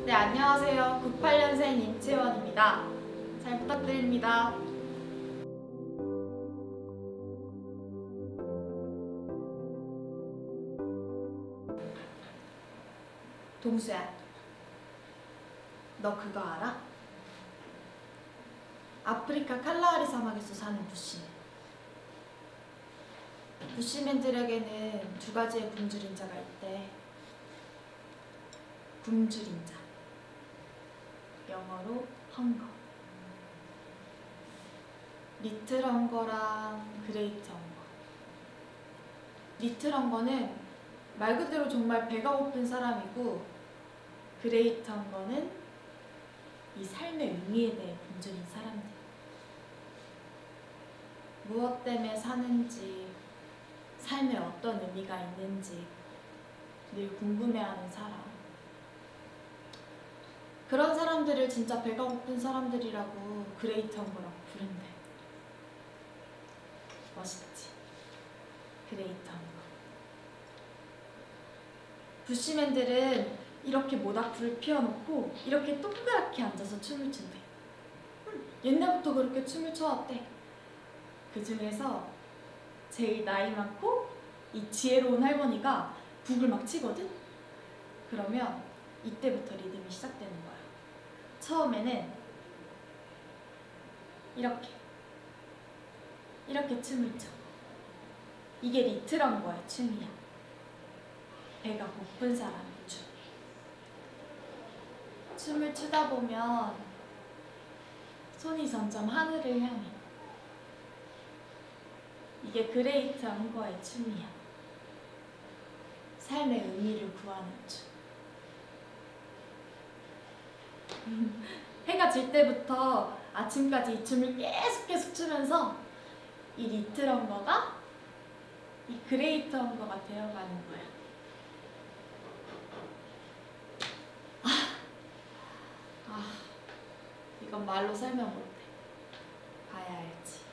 네, 안녕하세요. 98년생 임채원입니다. 잘 부탁드립니다. 동수야, 너 그거 알아? 아프리카 칼라하리 사막에서 사는 부시맨. 부시맨들에게는 두 가지의 굶주린 자가 있대. 굶주린 자, 영어로 헝거. 리틀 헝거랑 그레이트 헝거. 리틀 헝거는 말 그대로 정말 배가 고픈 사람이고, 그레이트 헝거는 이 삶의 의미에 대해 굶주린 사람들. 무엇 때문에 사는지, 삶에 어떤 의미가 있는지 늘 궁금해하는 사람. 그런 사람들을 진짜 배가 고픈 사람들이라고 그레이트 헝거라고 부른대. 멋있지? 그레이트 헝거. 부시맨들은 이렇게 모닥불을 피워놓고 이렇게 동그랗게 앉아서 춤을 춘대. 옛날부터 그렇게 춤을 춰왔대. 그 중에서 제일 나이 많고 이 지혜로운 할머니가 북을 막 치거든? 그러면 이때부터 리듬이 시작되는 거야. 처음에는 이렇게 춤을 춰. 이게 리틀 헝거의 춤이야. 배가 고픈 사람의 춤. 춤을 추다 보면 손이 점점 하늘을 향해. 이게 그레이트 헝거의 춤이야. 삶의 의미를 구하는 춤. 해가 질 때부터 아침까지 이 춤을 계속 추면서 이 리틀 헝거가 이 그레이트 헝거가 되어가는 거야. 이건 말로 설명 못해. 봐야 알지.